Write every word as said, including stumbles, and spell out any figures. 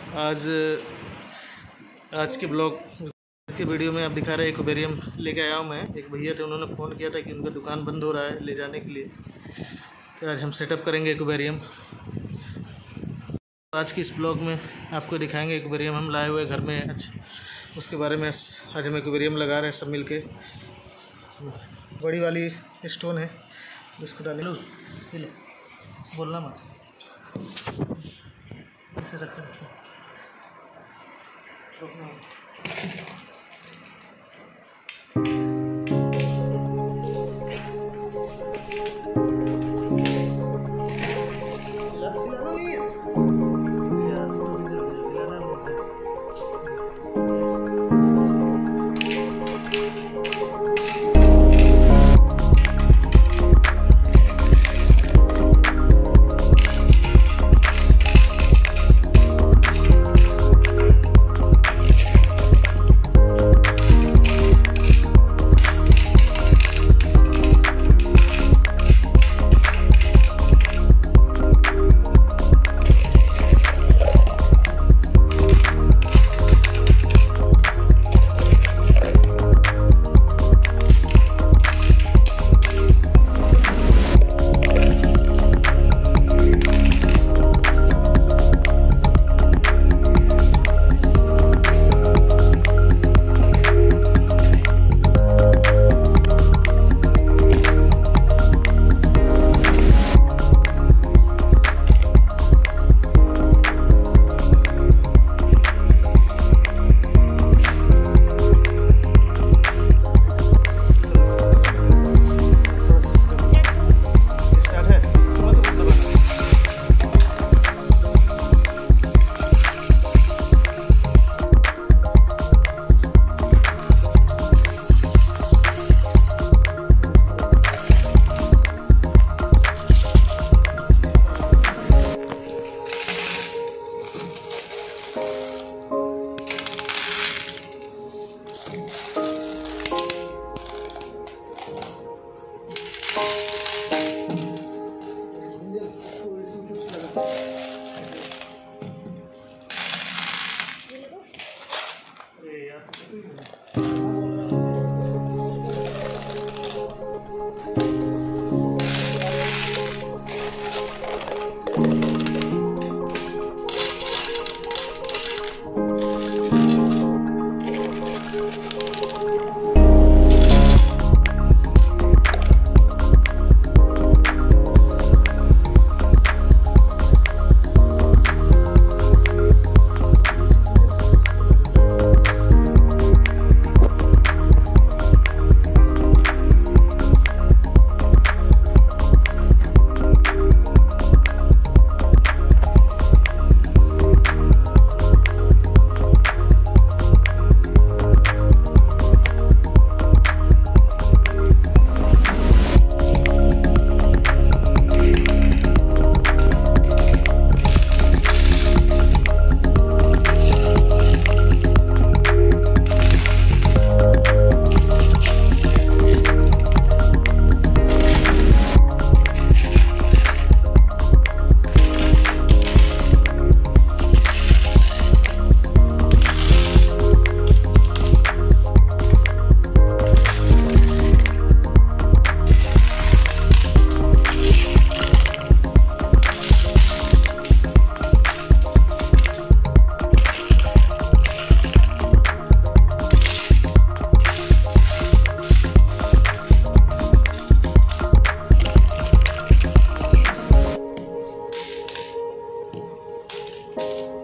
आज आज के ब्लॉग के वीडियो में आप दिखा रहे हैं एक्वेरियम लेके आया हूँ मैं। एक भैया थे, उन्होंने फ़ोन किया था कि उनका दुकान बंद हो रहा है ले जाने के लिए, तो आज हम सेटअप करेंगे एक्वेरियम। आज की इस ब्लॉग में आपको दिखाएंगे एक्वेरियम हम लाए हुए घर में, आज उसके बारे में आज हम एक्वेरियम लगा रहे हैं सब मिलके। बड़ी वाली स्टोन है, इसको डाले लो, बोलना मत, ऐसे रख रोकना। you